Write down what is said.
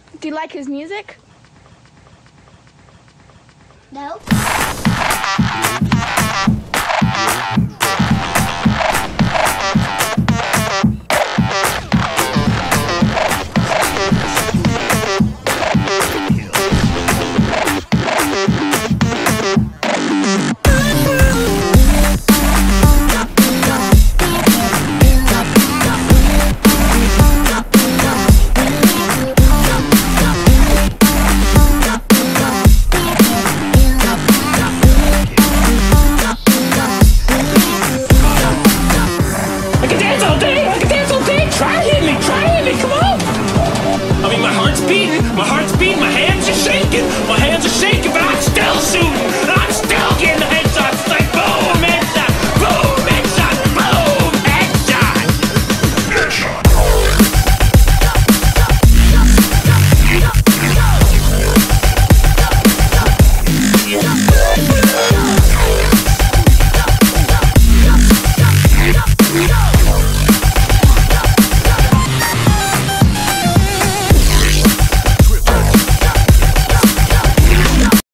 Do you like his music? No. Try hit me, come on! I mean, my heart's beating,